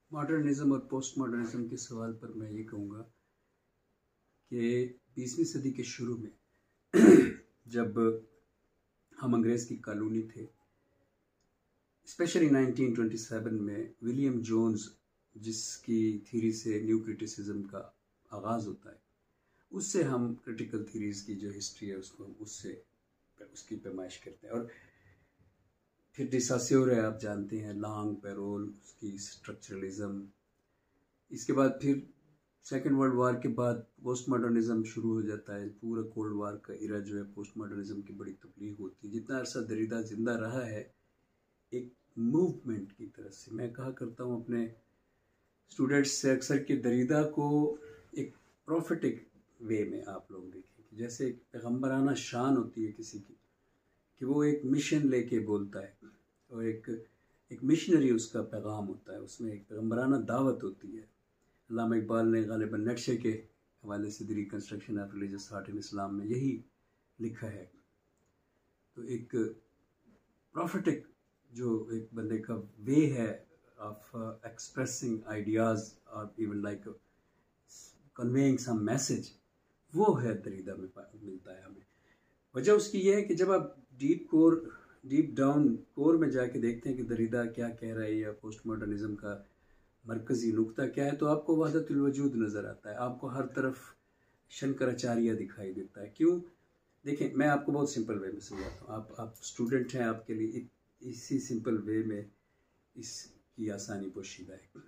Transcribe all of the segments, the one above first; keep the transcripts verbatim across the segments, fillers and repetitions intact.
Modernism और post modernism के सवाल पर मैं ये कहूँगा कि बीसवीं सदी के शुरू में जब हम अंग्रेज़ की कॉलोनी थे, स्पेशली नाइनटीन ट्वेंटी सेवन में विलियम जोन्स जिसकी थीरी से न्यू क्रिटिसिज्म का आगाज़ होता है, उससे हम क्रिटिकल थीरीज़ की जो हिस्ट्री है उसको हम उससे उसकी पैमाइश करते हैं। और फिर डी सास्योर है, आप जानते हैं, लॉन्ग, पेरोल, उसकी स्ट्रक्चरलिज्म। इसके बाद फिर सेकेंड वर्ल्ड वार के बाद पोस्ट मॉडर्निज़म शुरू हो जाता है। पूरा कोल्ड वार का इरा जो है पोस्ट मॉडर्निज़म की बड़ी तब्लीग होती है। जितना अरसा दरिदा जिंदा रहा है एक मूवमेंट की तरह से, मैं कहा करता हूँ अपने स्टूडेंट्स से अक्सर कि दरिदा को एक प्रॉफिटिक वे में आप लोग देखें कि जैसे एक पैगम्बराना शान होती है किसी की, कि वो एक मिशन लेके बोलता है और एक एक मिशनरी उसका पैगाम होता है, उसमें एक पैगम्बराना दावत होती है। अल्लामा इकबाल ने गालिबन नक्शे के हवाले से the reconstruction of religious thought in Islam में यही लिखा है। तो एक प्रॉफिटिक जो एक बंदे का वे है ऑफ एक्सप्रेसिंग आइडियाज़ और even like conveying some message, वो है दरिदा में मिलता है हमें। वजह उसकी ये है कि जब आप deep core deep down core में जाके देखते हैं कि दरिदा क्या कह रहा है या पोस्ट मॉडर्निज़म का मरकज़ी नुक्ता क्या है, तो आपको वहदतुल वजूद नज़र आता है, आपको हर तरफ शंकराचार्य दिखाई देता है। क्यों? देखें, मैं आपको बहुत सिंपल वे में समझाता हूँ। आप आप स्टूडेंट हैं, आपके लिए इसी सिंपल वे में इसकी आसानी पोशीदा है।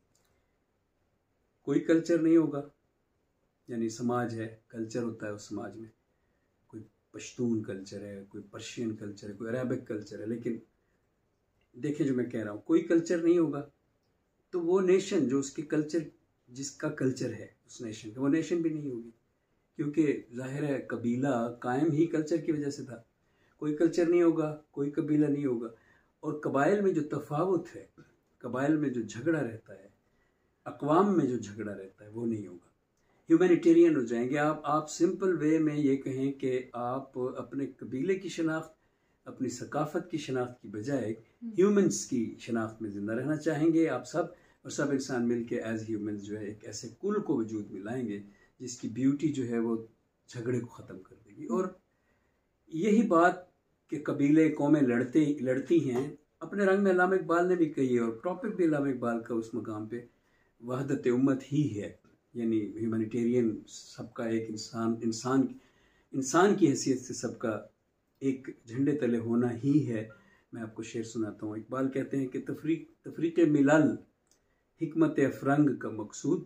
कोई कल्चर नहीं होगा, यानी समाज है, कल्चर होता है उस समाज में। कोई पश्तून कल्चर है, कोई पर्शियन कल्चर है, कोई अरेबिक कल्चर है, लेकिन देखें जो मैं कह रहा हूँ, कोई कल्चर नहीं होगा तो वो नेशन जो उसके कल्चर जिसका कल्चर है उस नेशन का, वो नेशन भी नहीं होगी, क्योंकि जाहिर है कबीला कायम ही कल्चर की वजह से था। कोई कल्चर नहीं होगा, कोई कबीला नहीं होगा, और कबाइल में जो तफावत है, कबाइल में जो झगड़ा रहता है, अक़वाम में जो झगड़ा रहता है, वो नहीं होगा। ह्यूमैनिटेरियन हो जाएंगे आप। आप सिंपल वे में ये कहें कि आप अपने कबीले की शनाख्त, अपनी सकाफ़त की शनाख्त की बजाय ह्यूमंस की शनाख्त में ज़िंदा रहना चाहेंगे आप सब, और सब इंसान मिल के एज ह्यूमंस जो है एक ऐसे कुल को वजूद में लाएंगे जिसकी ब्यूटी जो है वो झगड़े को ख़त्म कर देगी। और यही बात कि कबीले कौमें लड़ते लड़ती हैं अपने रंग में अल्लामा इकबाल ने भी कही है, और टॉपिक भी अल्लामा इकबाल का उस मकाम पे वहदत उम्मत ही है, यानी ह्यूमैनिटेरियन, सबका एक इंसान इंसान इंसान की हैसियत से सबका एक झंडे तले होना ही है। मैं आपको शेर सुनाता हूँ। इकबाल कहते हैं कि तफरीक तफरीक मिलल हिकमत अफरंग का मकसूद,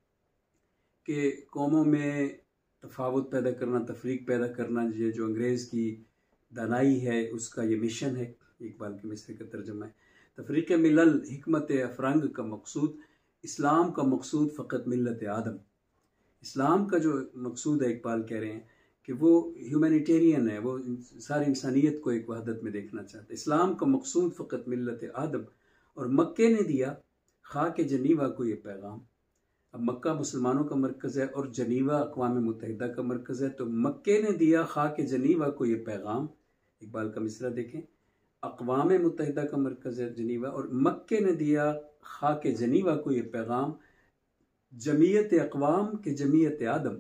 कि कौमों में तफावत पैदा करना, तफरीक पैदा करना, ये जो अंग्रेज़ की दानाई है उसका ये मिशन है। इकबाल के मिसरे का तर्जुमा है, तफरीक मिलल हिकमत अफरंग का मकसूद, इस्लाम का मकसूद फ़कत मिल्लत आदम। इस्लाम का जो मकसूद है, इकबाल कह रहे हैं कि वो ह्यूमैनिटेरियन है, वो सारी इंसानियत को एक वहदत में देखना चाहता है। इस्लाम का मकसूद फ़कत मिल्लत आदम, और मक्के ने दिया खाक जनीवा को ये पैगाम। अब मक्का मुसलमानों का मरकज़ है और जनीवा अक़वाम मुत्तहिदा का मरकज़ है, तो मक्के ने दिया खाक जनीवा को ये पैगाम। इकबाल का मिसरा देखें, अक़वाम मुत्तहिदा का मरकज़ है जनीवा, और मक्के ने दिया खाक जनीवा को ये पैगाम, जमीयत अक़वाम के जमीयत आदम,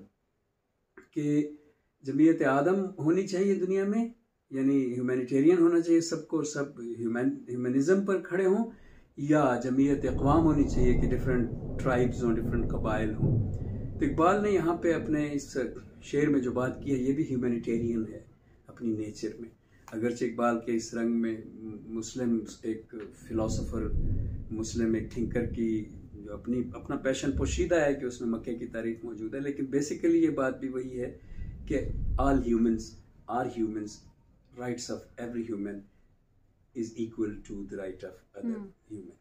के जमीयत आदम होनी चाहिए दुनिया में, यानी ह्यूमैनिटेरियन होना चाहिए सबको, और सब ह्यूमैन ह्यूमनिज़म पर खड़े हों, या जमीयत अक़वाम होनी चाहिए कि डिफरेंट ट्राइब्स हों, डिफरेंट कबाइल हों। तो इकबाल ने यहाँ पे अपने इस शेर में जो बात की है, ये भी ह्यूमैनिटेरियन है अपनी नेचर में। अगरचे इकबाल के इस रंग में मुस्लिम एक फ़िलासफ़र, मुस्लिम एक थिंकर की जो अपनी अपना पैशन पोशीदा है कि उसमें मक्के की तारीफ मौजूद है, लेकिन बेसिकली ये बात भी वही है कि all humans are humans, rights of every human is equal to the right of other human.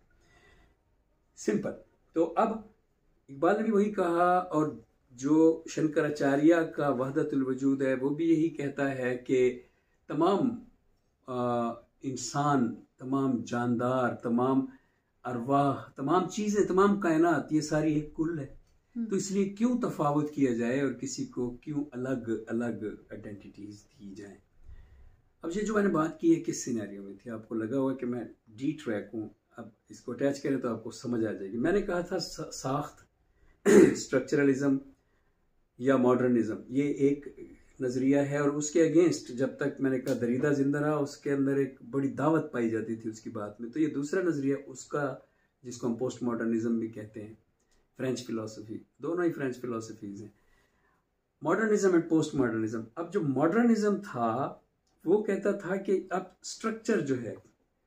Simple. तो अब इकबाल ने भी वही कहा, और जो शंकराचार्य का वहदतुल वजूद है वो भी यही कहता है कि तमाम आ, इंसान, तमाम जानदार, तमाम अरवाह, तमाम चीज़ें, तमाम कायनात, ये सारी एक कुल है। तो इसलिए क्यों तफावत किया जाए और किसी को क्यों अलग अलग आइडेंटिटीज़ दी जाए। अब ये जो मैंने बात की है किस सिनेरियो में थी, आपको लगा हुआ कि मैं डी ट्रैक हूँ, अब इसको अटैच करें तो आपको समझ आ जाएगी। मैंने कहा था साख्त, स्ट्रक्चरलिज्म या मॉडर्निज्म, ये एक नज़रिया है, और उसके अगेंस्ट जब तक मैंने कहा दरीदा जिंदा रहा, उसके अंदर एक बड़ी दावत पाई जाती थी उसकी बात में। तो ये दूसरा नज़रिया उसका, जिसको हम पोस्ट मॉडर्निज्म भी कहते हैं, फ्रेंच फिलोसफी, दोनों ही फ्रेंच फिलोसफीज हैं, मॉडर्निज्म एंड पोस्ट मॉडर्निज्म। अब जो मॉडर्निज्म था वो कहता था कि अब स्ट्रक्चर जो है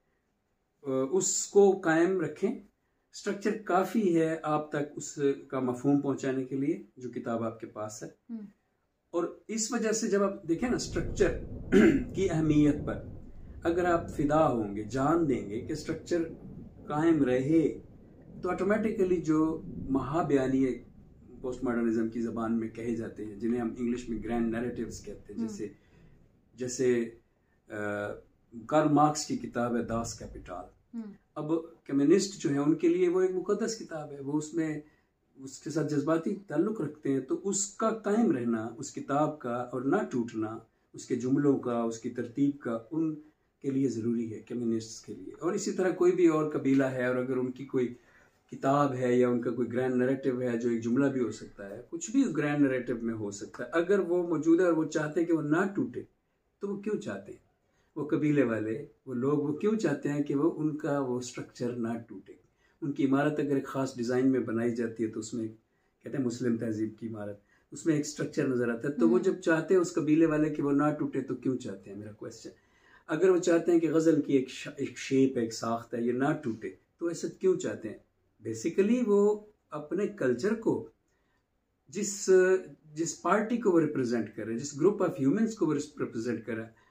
उसको कायम रखें, स्ट्रक्चर काफ़ी है आप तक उसका मफहूम पहुंचाने के लिए जो किताब आपके पास है। और इस वजह से जब आप देखें ना स्ट्रक्चर की अहमियत पर, अगर आप फिदा होंगे, जान देंगे कि स्ट्रक्चर कायम रहे, तो ऑटोमेटिकली जो महाबयानी पोस्ट मॉडर्निज्म की ज़बान में कहे जाते हैं, जिन्हें हम इंग्लिश में ग्रैंड नैरेटिव्स कहते हैं, जैसे जैसे कार्ल मार्क्स की किताब है दास कैपिटल। अब कम्युनिस्ट जो है उनके लिए वो एक मुकद्दस किताब है, वो उसमें उसके साथ जज्बाती ताल्लुक रखते हैं, तो उसका कायम रहना, उस किताब का, और ना टूटना उसके जुमलों का, उसकी तरतीब का, उनके लिए ज़रूरी है, कम्युनिस्ट्स के लिए। और इसी तरह कोई भी और कबीला है, और अगर उनकी कोई किताब है या उनका कोई ग्रैंड नैरेटिव है, जो एक जुमला भी हो सकता है, कुछ भी उस ग्रैंड नैरेटिव में हो सकता है, अगर वो मौजूद है और वो चाहते हैं कि वो ना टूटे, तो वो क्यों चाहते हैं, वो कबीले वाले, वो लोग, वो क्यों चाहते हैं कि वो उनका वो स्ट्रक्चर ना टूटे। उनकी इमारत अगर एक ख़ास डिज़ाइन में बनाई जाती है, तो उसमें कहते हैं मुस्लिम तहजीब की इमारत, उसमें एक स्ट्रक्चर नज़र आता है, तो वो जब चाहते हैं उस कबीले वाले कि वो ना टूटे, तो क्यों चाहते हैं, मेरा क्वेश्चन। अगर वो चाहते हैं कि गज़ल की एक एक शेप, एक साख्त है, ये ना टूटे, तो ऐसा क्यों चाहते हैं? बेसिकली वो अपने कल्चर को, जिस जिस पार्टी को वो रिप्रेजेंट कर रहे हैं, जिस ग्रुप ऑफ ह्यूमंस को वो रिप्रेजेंट कर रहे हैं,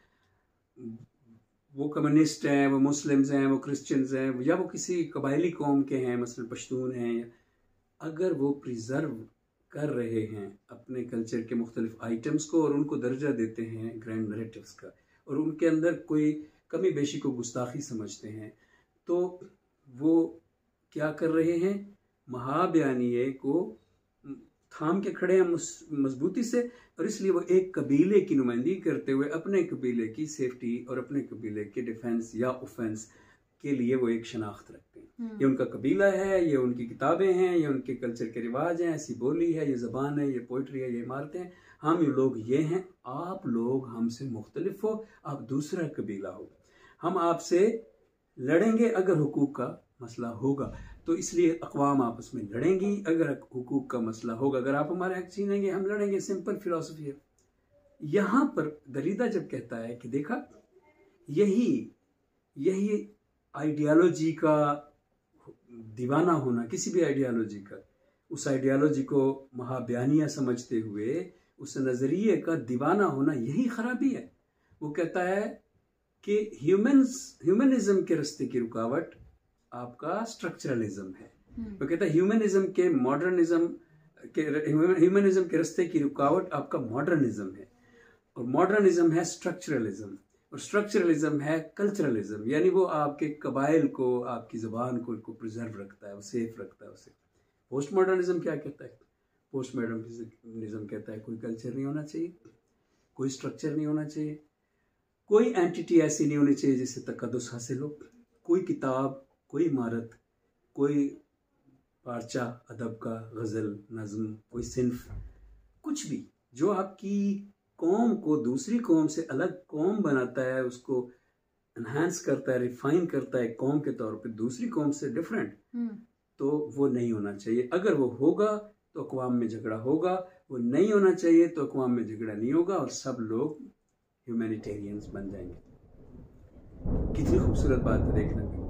वो कम्युनिस्ट हैं, वो मुस्लिम्स हैं, वो क्रिश्चियंस हैं, या वो किसी कबायली कौम के हैं, मसलन पश्तून हैं, या अगर वो प्रिजर्व कर रहे हैं अपने कल्चर के मुख्तलिफ आइटम्स को और उनको दर्जा देते हैं ग्रैंड नैरेटिव्स का, और उनके अंदर कोई कमी बेशी को गुस्ताखी समझते हैं, तो वो क्या कर रहे हैं, महाबयानिये को थाम के खड़े हैं मजबूती से, और इसलिए वो एक कबीले की नुमाइंदगी करते हुए अपने कबीले की सेफ्टी और अपने कबीले के डिफेंस या ऑफेंस के लिए वो एक शनाख्त रखते हैं। ये उनका कबीला है, ये उनकी किताबें हैं, ये उनके कल्चर के रिवाज हैं, ऐसी बोली है, ये ज़बान है, ये पोइट्री है, ये इमारतें हैं, हम ये लोग ये हैं, आप लोग हमसे मुख्तलिफ हो, आप दूसरा कबीला हो, हम आपसे लड़ेंगे अगर हुकूक का मसला होगा, तो इसलिए अक़वाम आपस में लड़ेंगी अगर हुकूक का मसला होगा, अगर आप हमारे हक छीनेंगे हम लड़ेंगे, सिंपल फिलॉसफी है। यहाँ पर दरीदा जब कहता है कि देखा यही यही आइडियालॉजी का दीवाना होना, किसी भी आइडियालॉजी का, उस आइडियालॉजी को महाबयानिया समझते हुए उस नज़रिए का दीवाना होना, यही खराबी है। वो कहता है कि ह्यूमन्स ह्यूमनिज्म के रास्ते की रुकावट आपका स्ट्रक्चरलिज्म है। वो कहता है ह्यूमनिज्म के मॉडर्निज्म के ह्यूमनिज्म के रास्ते की रुकावट आपका मॉडर्निज्म है, और मॉडर्निज्म है स्ट्रक्चरलिज्म, और स्ट्रक्चरलिज्म है कल्चरलिज्म, यानी वो आपके कबाइल को, आपकी ज़बान को को प्रिजर्व रखता है, वो सेफ रखता है उसे। पोस्ट मॉडर्निज्म क्या कहता है? पोस्ट मॉडर्निज्म कहता है कोई कल्चर नहीं होना चाहिए, कोई स्ट्रक्चर नहीं होना चाहिए, कोई एंटिटी ऐसी नहीं होनी चाहिए जिससे तकद्दुस हासिल हो, कोई किताब, कोई इमारत, कोई पार्चा अदब का, गज़ल, नज़्म, कोई सिन्फ, कुछ भी जो आपकी कौम को दूसरी कौम से अलग कौम बनाता है, उसको एनहांस करता है, रिफाइन करता है कौम के तौर पे दूसरी कौम से डिफरेंट, तो वो नहीं होना चाहिए। अगर वो होगा तो अक़वाम में झगड़ा होगा, वो नहीं होना चाहिए तो अक़वाम में झगड़ा नहीं होगा, और सब लोग ह्यूमैनिटेरियंस बन जाएंगे। कितनी खूबसूरत बात है देखने में।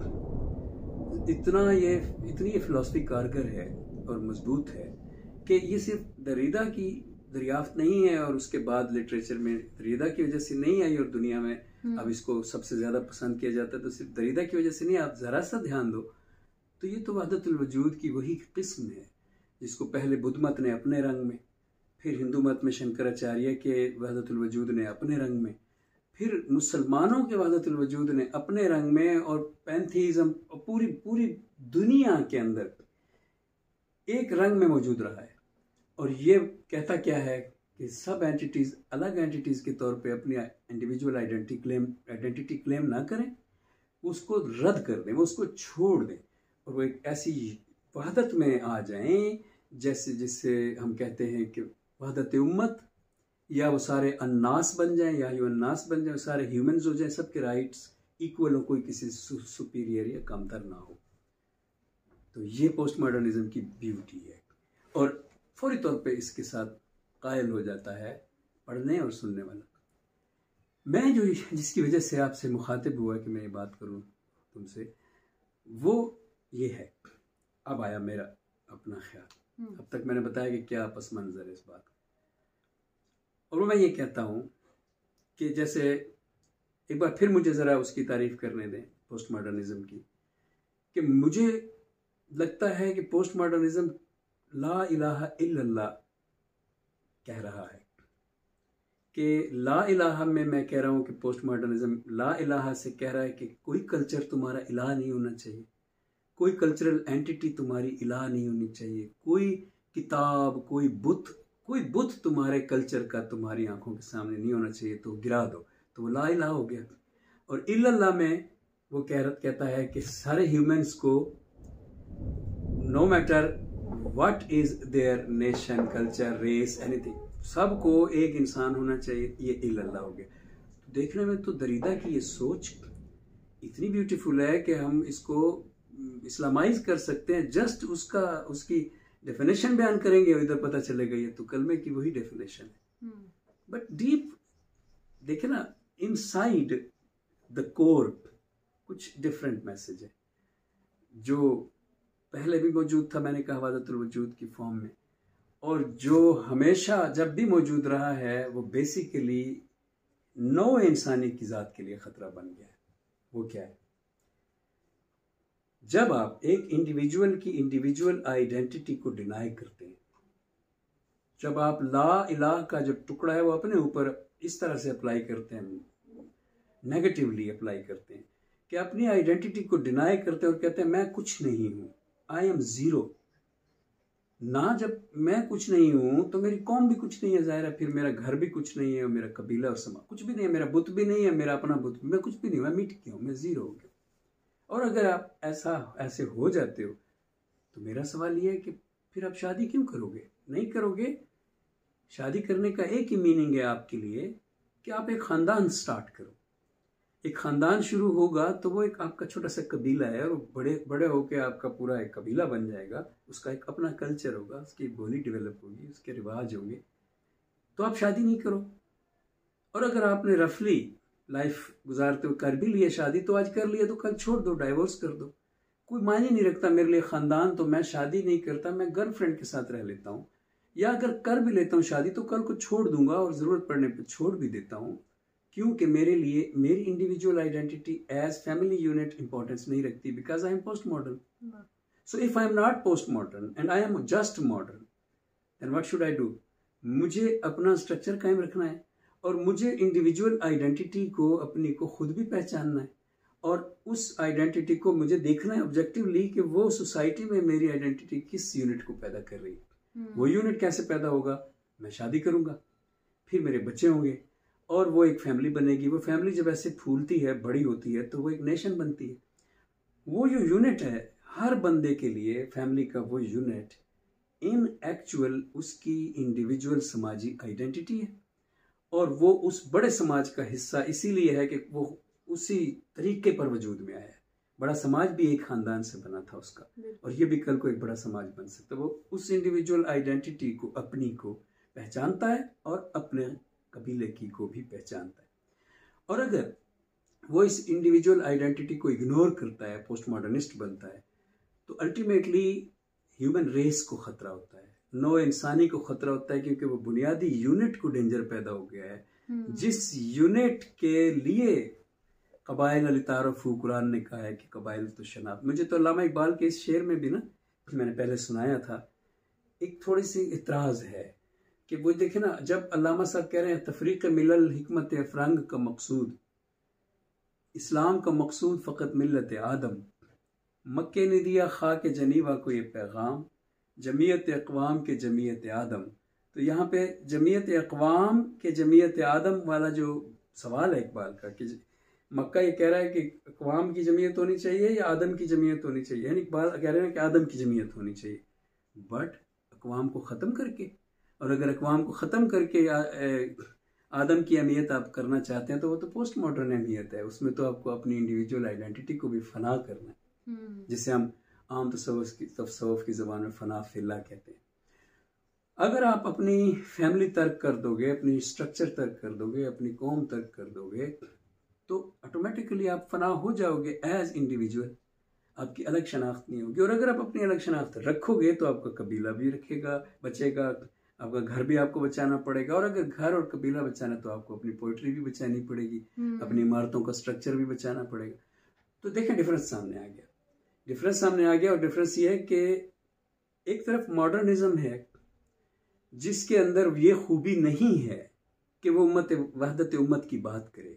इतना ये इतनी ये फिलॉसफी कारगर है और मजबूत है कि ये सिर्फ दरीदा की दरियाफ्त नहीं है, और उसके बाद लिटरेचर में दरीदा की वजह से नहीं आई, और दुनिया में अब इसको सबसे ज़्यादा पसंद किया जाता है, तो सिर्फ दरीदा की वजह से नहीं। आप ज़रा सा ध्यान दो तो ये तो वहदतुल वजूद की वही किस्म है जिसको पहले बुद्ध मत ने अपने रंग में, फिर हिंदू मत में शंकराचार्य के वहदतुल वजूद ने अपने रंग में, फिर मुसलमानों के वहदतुल वजूद ने अपने रंग में, और पैंथीज़म पूरी पूरी दुनिया के अंदर एक रंग में मौजूद रहा है। और ये कहता क्या है कि सब एंटिटीज़ अलग एंटिटीज़ के तौर पे अपनी individual identity claim identity claim ना करें, उसको रद्द कर दें, वो उसको छोड़ दें और वो एक ऐसी वहदत में आ जाएं जैसे जिससे हम कहते हैं कि वहदत उम्मत, या वो सारे अन्नास बन जाएं, या ये अन्नास बन जाएं, सारे ह्यूमंस हो जाएं, सबके राइट्स इक्वल हो, कोई किसी सुपीरियर या कमतर ना हो। तो ये पोस्ट मॉडर्निज्म की ब्यूटी है और फौरी तौर पे इसके साथ कायल हो जाता है पढ़ने और सुनने वाला। मैं जो जिसकी वजह से आपसे मुखातिब हुआ कि मैं ये बात करूं तुमसे, वो ये है, अब आया मेरा अपना ख्याल। अब तक मैंने बताया कि क्या पस मंज़र है इस बात का, और मैं ये कहता हूँ कि जैसे एक बार फिर मुझे ज़रा उसकी तारीफ़ करने दें पोस्ट मॉडर्निज़म की, कि मुझे लगता है कि पोस्ट मॉडर्निज़म ला इलाहा इल्लल्लाह कह रहा है, कि ला इलाहा में मैं कह रहा हूँ कि पोस्ट मॉडर्निज्म ला इलाहा से कह रहा है कि कोई कल्चर तुम्हारा इलाह नहीं होना चाहिए, कोई कल्चरल एंटिटी तुम्हारी इलाह नहीं होनी चाहिए, कोई किताब, कोई बुत कोई बुत तुम्हारे कल्चर का तुम्हारी आंखों के सामने नहीं होना चाहिए, तो गिरा दो, तो वो ला इलाहा हो गया। और इल्लल्लाह में वो कह कहता है कि सारे ह्यूमंस को no matter what is their nation, culture, race, anything, सबको एक इंसान होना चाहिए, ये इल्लल्लाह हो गया। तो देखने में तो दरीदा की ये सोच इतनी ब्यूटीफुल है कि हम इसको इस्लामाइज कर सकते हैं, जस्ट उसका उसकी डेफिनेशन बयान करेंगे और इधर पता चलेगा ये तो कलमे की वही डेफिनेशन है। बट डीप देखे ना, इनसाइड द कोर कुछ डिफरेंट मैसेज है जो पहले भी मौजूद था, मैंने कहा वहदतुल वजूद की फॉर्म में, और जो हमेशा जब भी मौजूद रहा है वो बेसिकली नौ इंसानी की ज़ात के लिए ख़तरा बन गया है। वो क्या है? जब आप एक इंडिविजुअल की इंडिविजुअल आइडेंटिटी को डिनाई करते हैं, जब आप ला इलाह का जो टुकड़ा है वो अपने ऊपर इस तरह से अप्लाई करते हैं, नेगेटिवली अप्लाई करते हैं कि अपनी आइडेंटिटी को डिनाई करते हैं और कहते हैं मैं कुछ नहीं हूँ, आई एम ज़ीरो ना। जब मैं कुछ नहीं हूँ तो मेरी कौम भी कुछ नहीं है, ज़ाहिर है, फिर मेरा घर भी कुछ नहीं है, और मेरा कबीला और समाज कुछ भी नहीं है, मेरा बुत भी नहीं है, मेरा अपना बुत, मैं कुछ भी नहीं हूँ, मैं मिट गया हूँ, मैं ज़ीरो हो गया। और अगर आप ऐसा ऐसे हो जाते हो तो मेरा सवाल ये है कि फिर आप शादी क्यों करोगे? नहीं करोगे। शादी करने का एक ही मीनिंग है आपके लिए कि आप एक ख़ानदान स्टार्ट करो। एक ख़ानदान शुरू होगा तो वो एक आपका छोटा सा कबीला है, और बड़े बड़े होके आपका पूरा एक कबीला बन जाएगा, उसका एक अपना कल्चर होगा, उसकी बोली डेवलप होगी, उसके रिवाज होंगे। तो आप शादी नहीं करो। और अगर आपने रफली लाइफ गुजारते हुए कर भी लिए शादी, तो आज कर लिया तो कल छोड़ दो, डाइवोर्स कर दो, कोई मायने नहीं रखता मेरे लिए ख़ानदान, तो मैं शादी नहीं करता, मैं गर्लफ्रेंड के साथ रह लेता हूँ, या अगर कर भी लेता हूँ शादी तो कल को छोड़ दूंगा और ज़रूरत पड़ने पर छोड़ भी देता हूँ, क्योंकि मेरे लिए मेरी individual identity as family unit importance नहीं रखती, because I am post modern. So if I am not post modern and I am just modern, then what should I do? मुझे अपना स्ट्रक्चर कायम रखना है, और मुझे इंडिविजुअल आइडेंटिटी को अपनी को खुद भी पहचानना है, और उस आइडेंटिटी को मुझे देखना है ऑब्जेक्टिवली कि वो सोसाइटी में मेरी आइडेंटिटी किस यूनिट को पैदा कर रही है। वो यूनिट कैसे पैदा होगा? मैं शादी करूँगा, फिर मेरे बच्चे होंगे, और वो एक फैमिली बनेगी। वो फैमिली जब ऐसे फूलती है, बड़ी होती है, तो वो एक नेशन बनती है। वो जो यूनिट है हर बंदे के लिए, फैमिली का वो यूनिट इन एक्चुअल उसकी इंडिविजुअल समाजी आइडेंटिटी है, और वो उस बड़े समाज का हिस्सा इसीलिए है कि वो उसी तरीके पर वजूद में आया है। बड़ा समाज भी एक ख़ानदान से बना था उसका, और ये भी कल को एक बड़ा समाज बन सकता है। वो उस इंडिविजुअल आइडेंटिटी को, अपनी को पहचानता है, और अपने कबीले की को भी पहचानता है। और अगर वो इस इंडिविजुअल आइडेंटिटी को इग्नोर करता है, पोस्ट मॉडर्निस्ट बनता है, तो अल्टीमेटली ह्यूमन रेस को ख़तरा होता है, नौ इंसानी को ख़तरा होता है, क्योंकि वो बुनियादी यूनिट को डेंजर पैदा हो गया है, जिस यूनिट के लिए कबाइल अली तारफ़ू कुरान ने कहा है कि कबाइल तो शनाख्त। मुझे तो अल्लामा इकबाल के इस शेर में भी ना, मैंने पहले सुनाया था, एक थोड़ी सी इतराज़ है कि वो देखे ना, जब अल्लामा साहब कह रहे हैं तफरीक मिलल हिकमत अफरंग का मकसूद, इस्लाम का मकसूद फ़कत मिल्लत आदम, मक्के ने दिया खा के जनीवा को ये पैगाम, जमीयत अक़वाम के जमीयत आदम। तो यहाँ पे जमीयत अक़वाम के जमीयत आदम वाला जो सवाल है इकबाल का, कि मक्का ये कह रहा है कि अक़वाम की जमीयत होनी चाहिए या आदम की जमीयत होनी चाहिए, यानी इकबाल कह रहे हैं कि आदम की जमीयत होनी चाहिए, बट अक़वाम को ख़त्म करके। और अगर अक़वाम को ख़त्म करके आ, ए, आदम की अहमियत आप करना चाहते हैं तो वो तो पोस्ट मॉडर्न अहमियत है, उसमें तो आपको अपनी इंडिविजुअल आइडेंटिटी को भी फना करना है, जिसे हम आम तसव्वुफ़ की तसव्वुफ़ की ज़बान में फना फिल्ला कहते हैं। अगर आप अपनी फैमिली तर्क कर दोगे, अपनी स्ट्रक्चर तर्क कर दोगे, अपनी कौम तर्क कर दोगे, तो ऑटोमेटिकली आप फना हो जाओगे एज इंडिविजुअल, आपकी अलग शनाख्त नहीं होगी। और अगर आप अपनी अलग शनाख्त रखोगे तो आपका कबीला भी रखेगा बचेगा, आपका घर भी आपको बचाना पड़ेगा, और अगर घर और कबीला बचाना तो आपको अपनी पोइट्री भी बचानी पड़ेगी, अपनी इमारतों का स्ट्रक्चर भी बचाना पड़ेगा। तो देखें डिफरेंस सामने आ गया, डिफरेंस सामने आ गया और डिफरेंस ये है कि एक तरफ मॉडर्निज्म है जिसके अंदर ये खूबी नहीं है कि वो उम्मत वहदत उम्मत की बात करे,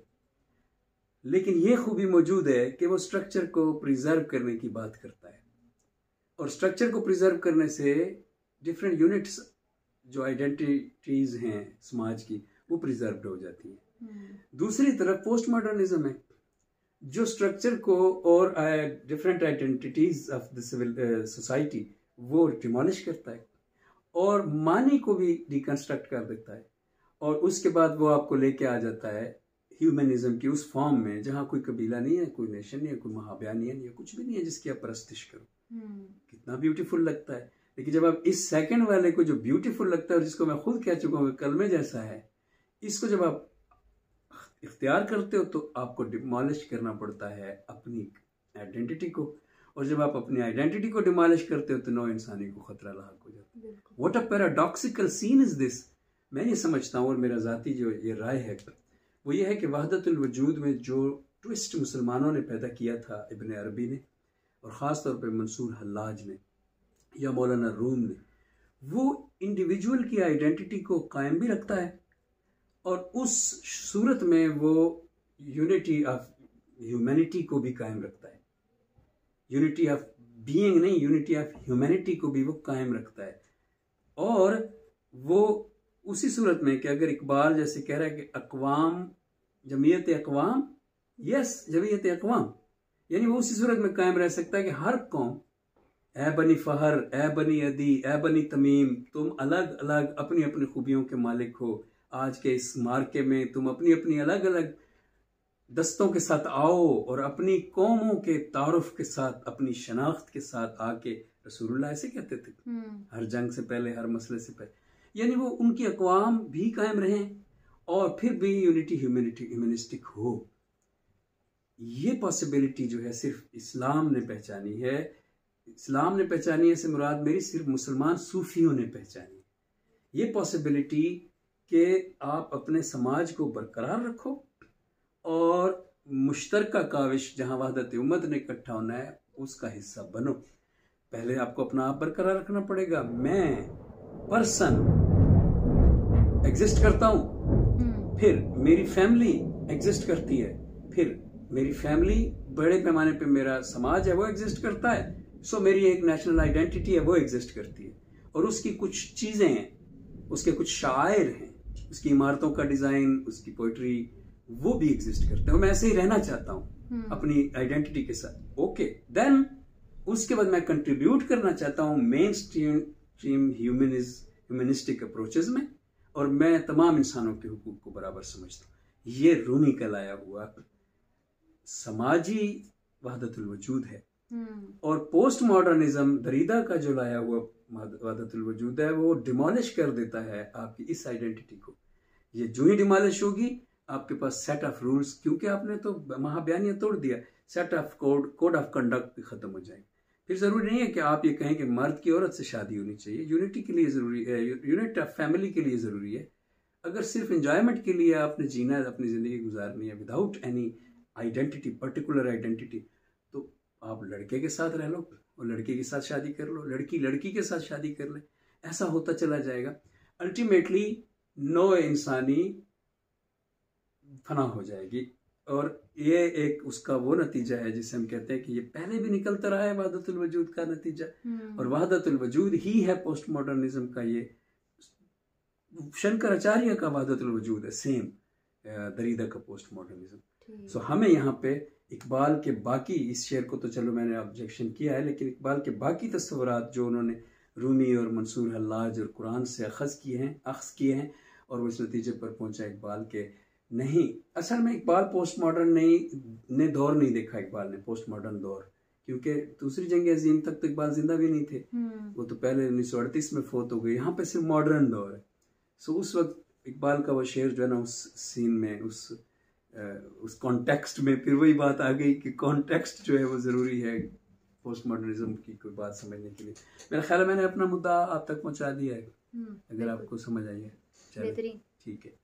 लेकिन ये खूबी मौजूद है कि वो स्ट्रक्चर को प्रिजर्व करने की बात करता है, और स्ट्रक्चर को प्रिजर्व करने से डिफरेंट यूनिट्स जो आइडेंटिटीज हैं समाज की वो प्रिजर्व हो जाती हैं। दूसरी तरफ पोस्ट मॉडर्निज्म है जो स्ट्रक्चर को और different identities of the civil society वो डिमोलिश करता है और मानी को भी डिकंस्ट्रक्ट कर देता है, और उसके बाद वो आपको लेके आ जाता है ह्यूमनिज्म की उस फॉर्म में जहाँ कोई कबीला नहीं है, कोई नेशन नहीं है, कोई महाबयानियन नहीं है, कुछ भी नहीं है जिसकी आप परस्तिश करो। कितना ब्यूटीफुल लगता है, लेकिन जब आप इस सेकंड वाले को जो ब्यूटीफुल लगता है और जिसको मैं खुद कह चुका हूँ कलमे जैसा है, इसको जब आप इख्तियार करते हो तो आपको डिमोलिश करना पड़ता है अपनी आइडेंटिटी को, और जब आप अपनी आइडेंटिटी को डिमोलिश करते हो तो नौ इंसानी को खतरा लाक हो जाता है। What a paradoxical scene is this. मैं ये समझता हूँ और मेरा ज़ाती जो ये राय है वो ये है कि वहदतुल वजूद में जो ट्विस्ट मुसलमानों ने पैदा किया था, इब्न अरबी ने और ख़ास तौर पे मंसूर हल्लाज ने या मौलाना रूम ने, वो इंडिविजुअल की आइडेंटिटी को कायम भी रखता है और उस सूरत में वो यूनिटी ऑफ ह्यूमैनिटी को भी कायम रखता है। यूनिटी ऑफ बीइंग नहीं, यूनिटी ऑफ ह्यूमैनिटी को भी वो कायम रखता है। और वो उसी सूरत में कि अगर इकबाल जैसे कह रहा है कि अक़वाम जमीयत अक़वाम, यस जमीयत अक़वाम, यानी वो उसी सूरत में कायम रह सकता है कि हर कौम, ए बनी फ़हर, ए बनी अदी, ए बनी तमीम, तुम अलग अलग अपनी अपनी खूबियों के मालिक हो। आज के इस मार्के में तुम अपनी अपनी अलग अलग दस्तों के साथ आओ और अपनी कौमों के तारुफ के साथ, अपनी शनाख्त के साथ आके, रसूलुल्लाह ऐसे कहते थे हर जंग से पहले, हर मसले से पहले, यानी वो उनकी अक़वाम भी कायम रहें और फिर भी यूनिटी ह्यूमैनिटी ह्यूमनिस्टिक हो। ये पॉसिबिलिटी जो है सिर्फ इस्लाम ने पहचानी है। इस्लाम ने पहचानी है से मुराद मेरी सिर्फ मुसलमान सूफियों ने पहचानी है। ये पॉसिबिलिटी कि आप अपने समाज को बरकरार रखो और मुश्तरका काविश जहाँ वहदत उम्मत ने इकट्ठा होना है उसका हिस्सा बनो। पहले आपको अपना आप बरकरार रखना पड़ेगा। मैं पर्सन एग्जिस्ट करता हूँ, फिर मेरी फैमिली एग्जिस्ट करती है, फिर मेरी फैमिली बड़े पैमाने पे मेरा समाज है वो एग्जिस्ट करता है, सो मेरी एक नेशनल आइडेंटिटी है वो एग्जिस्ट करती है, और उसकी कुछ चीज़ें हैं, उसके कुछ शायर हैं, उसकी इमारतों का डिज़ाइन, उसकी पोइट्री, वो भी एग्जिस्ट करते हैं। मैं ऐसे ही रहना चाहता हूँ अपनी आइडेंटिटी के साथ। ओके देन उसके बाद मैं कंट्रीब्यूट करना चाहता हूँ मेन स्ट्रीम ह्यूमनिस्टिक अप्रोचेज में, और मैं तमाम इंसानों के हुकूक को बराबर समझता हूँ। ये रूमी का लाया हुआ समाजी वहदतुल वजूद है। और पोस्ट मॉडर्निज्म दरीदा का जो लाया हुआ वहदतुल वजूद है वो डिमोलिश कर देता है आपकी इस आइडेंटिटी को। ये जो ही डिमोलिश होगी आपके पास सेट ऑफ रूल्स, क्योंकि आपने तो महाबयानिया तोड़ दिया, set of code code of conduct भी खत्म हो जाएगी। फिर जरूरी नहीं है कि आप ये कहें कि मर्द की औरत से शादी होनी चाहिए, यूनिटी के लिए जरूरी है, यूनिट ऑफ फैमिली के लिए जरूरी है। अगर सिर्फ एंजॉयमेंट के लिए आपने जीना है, अपनी जिंदगी गुजारनी है without any identity, particular identity, तो आप लड़के के साथ रह लो और लड़के के साथ शादी कर लो, लड़की लड़की के साथ शादी कर ले, ऐसा होता चला जाएगा। अल्टीमेटली नौ इंसानी फना हो जाएगी, और ये एक उसका वो नतीजा है जिसे हम कहते हैं कि ये पहले भी निकलता रहा है वहदतुल वजूद का नतीजा, और वहदतुल वजूद ही है पोस्ट मॉडर्निज्म का। ये शंकराचार्य का वहदतुल वजूद है, सेम दरीदा का पोस्ट मॉडर्निज्म। सो so, हमें यहाँ पे इकबाल के बाकी, इस शेर को तो चलो मैंने ऑब्जेक्शन किया है, लेकिन इकबाल के बाकी तस्वुरात जो उन्होंने रूमी और मंसूर हल्लाज और कुरान से अखज़ किए हैं अख्ज़ किए हैं और वो इस नतीजे पर पहुंचा इकबाल के नहीं, असल में इकबाल पोस्ट मॉडर्न नहीं ने दौर नहीं देखा इकबाल ने, पोस्ट मॉडर्न दौर, क्योंकि दूसरी जंग अजीम तक तो इकबाल जिंदा भी नहीं थे, वो तो पहले उन्नीस सौ अड़तीस में फोत हो गए, यहाँ पे सिर्फ मॉडर्न दौर है। सो उस वक्त इकबाल का वो शेर जो है ना, उस सीन में, उस उस कॉन्टेक्स्ट में, फिर वही बात आ गई कि कॉन्टेक्स्ट जो है वो ज़रूरी है पोस्ट मॉडर्निज्म की कोई बात समझने के लिए। मेरा ख्याल है मैंने अपना मुद्दा आप तक पहुंचा दिया है, अगर आपको समझ आई है। चलिए ठीक है।